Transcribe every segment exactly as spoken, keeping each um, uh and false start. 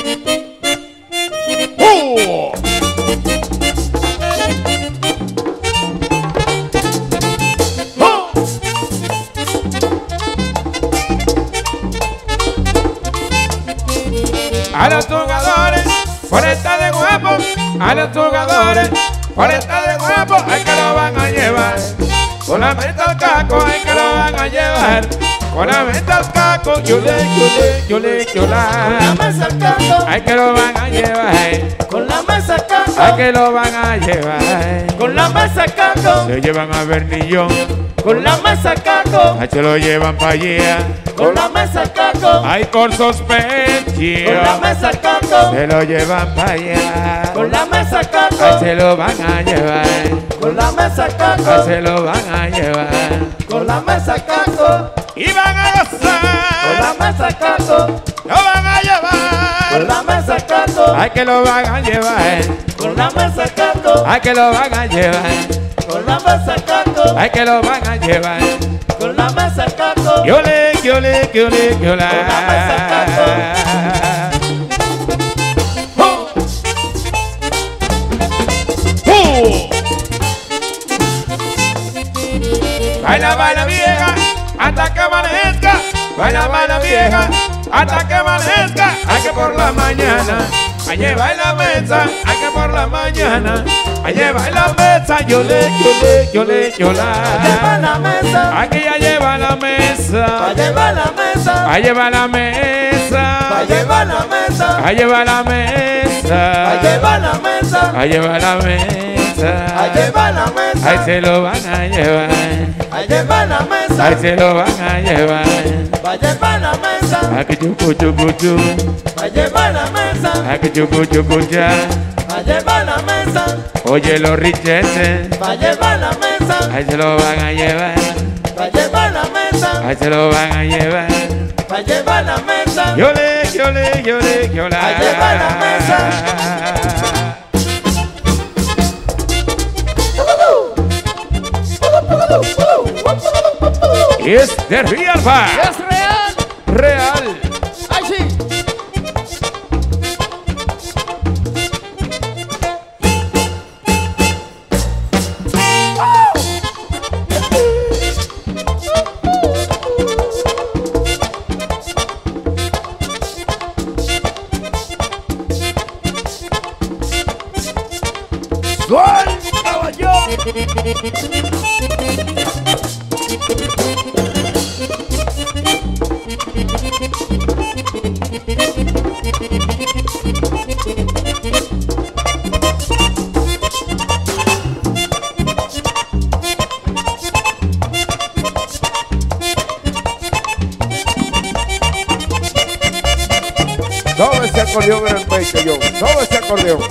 ¡Oh! ¡Oh! A los jugadores, por estar de guapo, a los jugadores, por estar de guapo, hay que lo van a llevar. Con la meta al caco, hay que lo van a llevar. Con la meta al caco, yo le, yo le, yo le, yo la. Con la mesa al caco, hay que lo van a llevar. con la mesa al caco, Hay que lo van a llevar. con la mesa al caco, Se llevan a Bernillón, con la mesa al caco, ahí se lo llevan pa' allá. con la mesa al caco, Hay corsos con la pechos, mesa al caco, se lo llevan pa' allá. con la mesa al Ahí caco, se lo van a llevar. con la mesa al Ahí caco, se lo van a llevar. con la mesa al caco, Y van a con la gozar, mesa al caco, lo van a con llevar. la mesa al caco, Ay, que lo van a llevar. con la mesa al caco, Ay, que lo van a llevar. con la mesa al caco, Ay, que lo van a llevar. con la mesa al caco, Yo le, yo le, yo le, yo la. Con la mesa ¡Oh! ¡Oh! Baila, baila vieja, hasta que amanezca. Baila, baila vieja, hasta que amanezca. Hay que por la mañana, allá baila mesa. Hay que por la mañana, allá baila mesa. Yo le, yo le, yo le, yo lleva la. la mesa, Aquí ya lleva la mesa. lleva la mesa, Ahí lleva la mesa. lleva la mesa, Ahí lleva la mesa. lleva la mesa, Ahí lleva la mesa. lleva la mesa, Ahí se lo van a llevar. lleva la mesa, Ahí se lo van a llevar. lleva la mesa, Aquí chucu chucu chu. lleva la mesa, Aquí chucu chucu ya. lleva la mesa, Oye los richetes. lleva la mesa, Ahí se lo van a llevar. lleva la mesa, Ahí se lo van a llevar. lleva la mesa, Yo le, yo le, yo le, yo la. Ahí lleva la Es de Real Bar. ¿Es real? Real. ¡Ay, sí! ¡Suéltalo yo! Todo ese acordeón en el pecho, yo. Todo ese acordeón.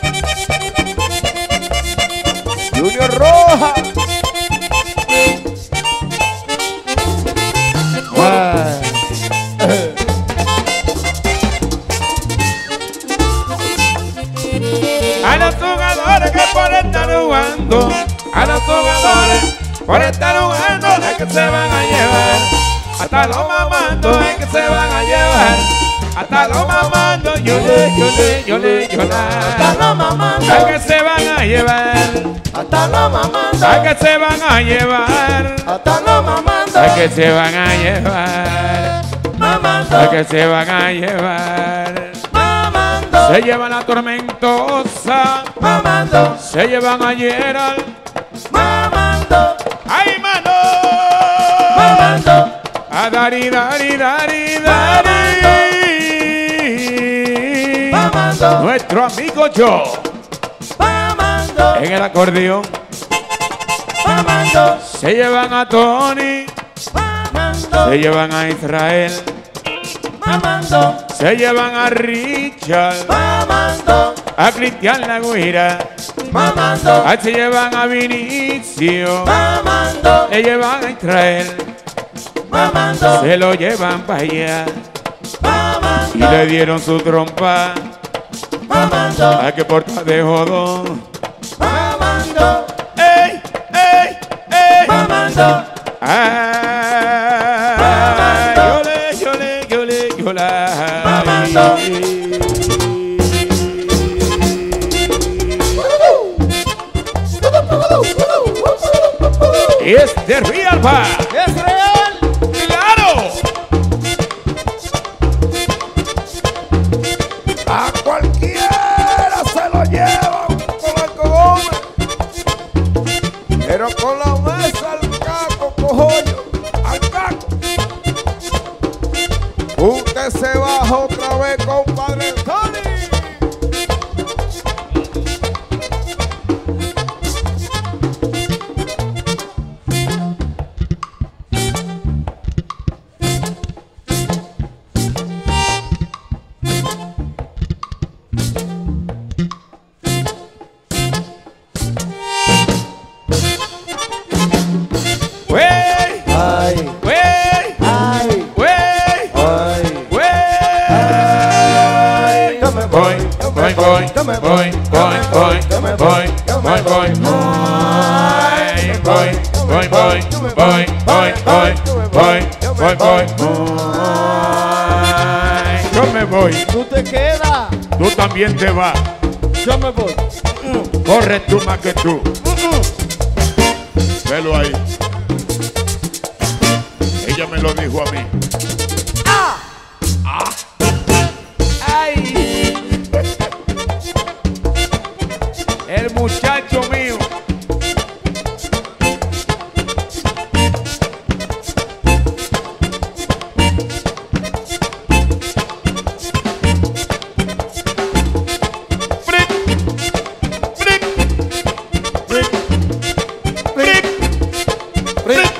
Junior Roja. Ay. A los jugadores que por estar jugando, a los jugadores por estar jugando, es que se van a llevar. Hasta los mamandos es que se van a llevar. Hasta los mamandos, yo le, yo le, yo le, yo Hasta la. los mamandos, Es que se van a llevar. hasta los mamandos, Es que se van a llevar. hasta los mamandos, Es que se van a llevar. mamando, Es que se van a llevar. mamando, Se llevan a Tormentosa. mamando, Se llevan a Gerald. mamando, ¡Ay, mano! mamando, A Dari, Dari, Dari, Dari. mamando, Nuestro amigo Joe mamando, en el acordeón. mamando, Se llevan a Tony. mamando, Se llevan a Israel. mamando, Se llevan a Richard. mamando, A Cristian La Guira. mamando, Ahí se llevan a Vinicio. mamando, Se llevan a Israel. mamando, Se lo llevan para allá. Y mamando, le dieron su trompa. mamando, A que porta de jodón. mamando, ¡Ey! ¡Ey! ¡Ey! mamando, ¡Ay! Yo le, yo le, yo le, yo la. Mamando. es de Real Pa. ¡Es real! ¡Claro! A cualquiera se lo llevan con el Gómez, pero con la mesa al caco, cojollo, al caco. Usted se baja otra vez, compadre Tony. ¡Wey! ¡Ay! ¡Wey! ¡Ay! ¡Wey! ¡Ay! ¡Wey! Yo me Voy, voy, voy, yo me voy, voy, voy, yo me voy, yo me voy, voy, voy, voy, voy, voy, voy, voy, voy, voy, voy, yo me voy, ¡Tú te quedas! tú también te vas, Yo me voy. corre tú más que tú, velo ahí, ella me lo dijo a mí. ¡Ah! ¡Ay! El muchacho mío. Frick, frick, frick, frick, frick.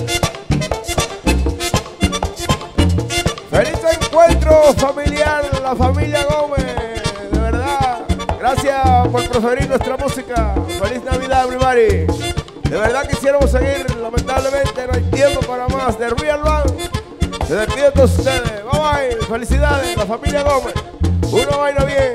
Feliz encuentro familiar, la familia Gómez, de verdad. Gracias por preferir nuestra música. Feliz Navidad, everybody. De verdad quisiéramos seguir, lamentablemente no hay tiempo para más. De Real One, se despide de ustedes. Bye bye, felicidades, la familia Gómez. Uno baila bien.